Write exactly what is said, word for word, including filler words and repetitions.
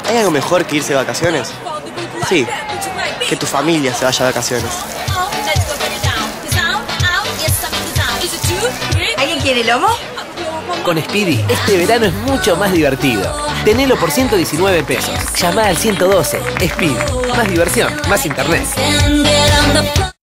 ¿Hay algo mejor que irse de vacaciones? Sí, que tu familia se vaya de vacaciones. ¿Alguien quiere lomo? Con Speedy, este verano es mucho más divertido. Tenelo por ciento diecinueve pesos. Llama al ciento doce. Speedy. Más diversión, más internet.